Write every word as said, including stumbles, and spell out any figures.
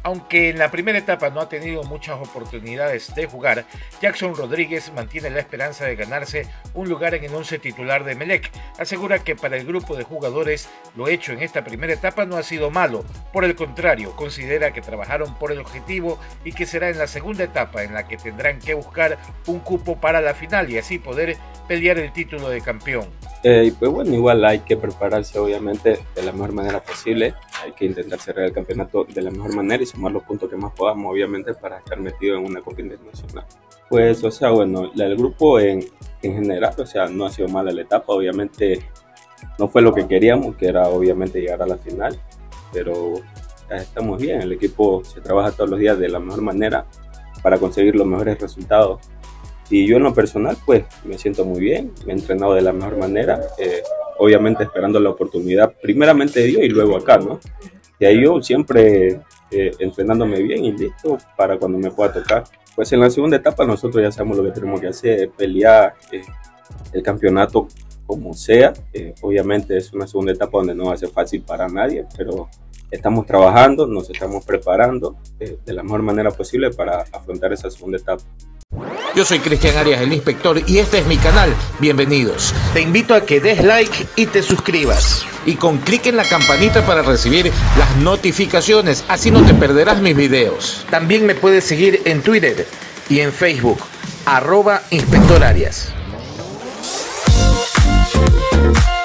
Aunque en la primera etapa no ha tenido muchas oportunidades de jugar, Jackson Rodríguez mantiene la esperanza de ganarse un lugar en el once titular de Emelec. Asegura que para el grupo de jugadores lo hecho en esta primera etapa no ha sido malo, por el contrario, considera que trabajaron por el objetivo y que será en la segunda etapa en la que tendrán que buscar un cupo para la final y así poder pelear el título de campeón. Eh, pues bueno, igual hay que prepararse obviamente de la mejor manera posible, hay que intentar cerrar el campeonato de la mejor manera y sumar los puntos que más podamos obviamente para estar metido en una Copa Internacional. Pues o sea, bueno, el grupo en, en general, o sea, no ha sido mala la etapa, obviamente no fue lo que queríamos, que era obviamente llegar a la final, pero ya estamos bien, el equipo se trabaja todos los días de la mejor manera para conseguir los mejores resultados. Y yo en lo personal, pues me siento muy bien, me he entrenado de la mejor manera, eh, obviamente esperando la oportunidad, primeramente de Dios y luego acá, ¿no? Y ahí yo siempre eh, entrenándome bien y listo para cuando me pueda tocar. Pues en la segunda etapa nosotros ya sabemos lo que tenemos que hacer, pelear eh, el campeonato como sea. Eh, obviamente es una segunda etapa donde no va a ser fácil para nadie, pero estamos trabajando, nos estamos preparando eh, de la mejor manera posible para afrontar esa segunda etapa. Yo soy Cristian Arias, el inspector, y este es mi canal. Bienvenidos. Te invito a que des like y te suscribas. Y con clic en la campanita para recibir las notificaciones, así no te perderás mis videos. También me puedes seguir en Twitter y en Facebook, arroba Inspector Arias.